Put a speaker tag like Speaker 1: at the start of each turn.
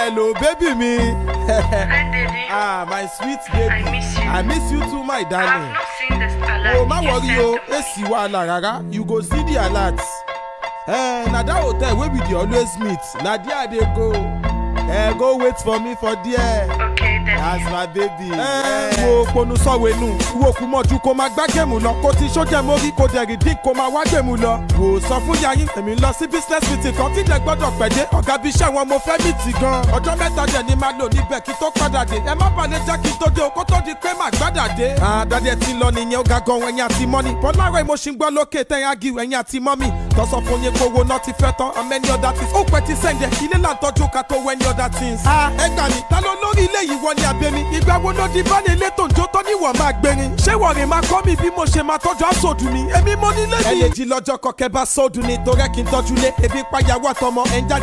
Speaker 1: Hello, baby me.
Speaker 2: Hi, Daddy.
Speaker 1: Ah, my sweet baby.
Speaker 2: I miss you.
Speaker 1: I miss you too, my darling.
Speaker 2: I've not seen this alert.
Speaker 1: Oh, my worry, oh. You go see the alerts. Na that hotel where we dey always meet. Na there they go. Go wait for me for there.
Speaker 2: Okay, Daddy.
Speaker 1: That's my baby. Wo ponu sọ̀wénu. Wo kú mọ́jú kó máa gbá géèmù lọ. Kó ti ṣójẹ́ mórí kó dẹ̀rì dín kó máa wá géèmù lọ. Wò sọ fún yayin èmi lọ sí business meeting kan tí dẹ̀ gbọ́dọ̀ pẹ̀dé. Ọ̀gá bí iṣẹ́ wọn mo fẹ́ mìtì gan. Ọjọ́ mẹ́ta dẹ̀ ni máa lò níbẹ̀ kí tó padà dé. Ẹ má balẹ̀ jẹ́ kí n tó dé o kó tó di pé màá gbádà dé. Àdàdẹ ti lọ nìyẹn ó ga gan ẹ̀yìn àti mọ́ni. Bọ́lára mo ṣì ń gbọ́ lókè tẹ̀yìn ági ẹ̀yìn àti mọ́mì. Tọ́sọ fún yín kówó náà ti fẹ́ tán and many other things. Ó pẹ́ ti sẹ́ndẹ̀ ilé là ń tọ́jú ká tó wẹ́ni other things. Ẹ gbà mí ta ló lórí ilé yìí wọ ni àbẹ̀mí. Ìgbà wo ló di báni ilé tó ń jó tó níwọ̀n máa gbẹ̀rin. Ṣé wọ̀rìn máa kọ́ mi bí mo ṣe máa tọ́jú àsọdù mi? Èmi mo nílé mi. Ẹ lè jí lọ́jọ́ kọ̀kẹ́ bá sọ́ọ̀dù ni torẹ́ kí n tọ́jú lé. Ebi payàwó àtọmọ ẹ̀ ń jáde